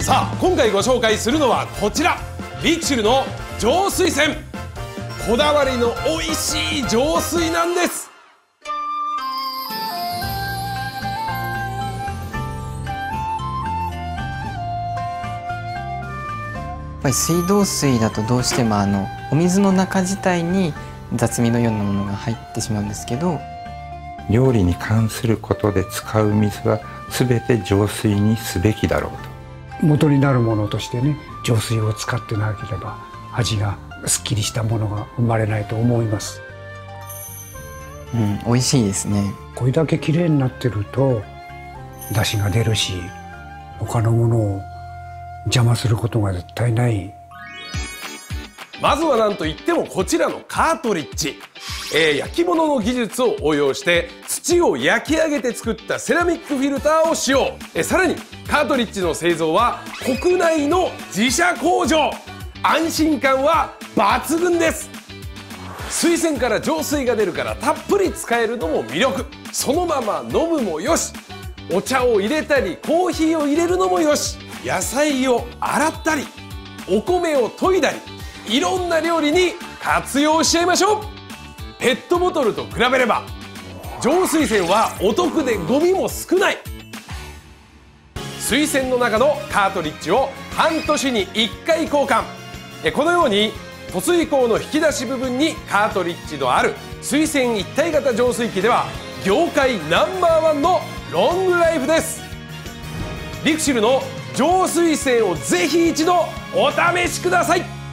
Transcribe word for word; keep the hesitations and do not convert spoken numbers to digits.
さあ今回ご紹介するのはこちら、リクシルの浄水栓。こだわりの美味しい浄水なんです。 やっぱり水道水だとどうしてもあのお水の中自体に雑味のようなものが入ってしまうんですけど、 料理に関することで使う水は全て浄水にすべきだろうと。 元になるものとしてね、浄水を使ってなければ味がすっきりしたものが生まれないと思います。 うん、美味しいですね。 これだけきれいになってると出汁が出るし、他のものを邪魔することが絶対ない。 まずは何といってもこちらのカートリッジ、えー、焼き物の技術を応用して土を焼き上げて作ったセラミックフィルターを使用。えー、さらにカートリッジの製造は国内の自社工場。安心感は抜群です。水栓から浄水が出るからたっぷり使えるのも魅力。そのまま飲むもよし、お茶を入れたりコーヒーを入れるのもよし、野菜を洗ったりお米を研いだり、いろんな料理に活用しちゃいましょう。ペットボトルと比べれば浄水栓はお得でゴミも少ない。水栓の中のカートリッジを半年にいっかい交換。このように塗水口の引き出し部分にカートリッジのある水栓一体型浄水器では業界ナンバーワンのロングライフです。リクシルの浄水栓をぜひ一度お試しください。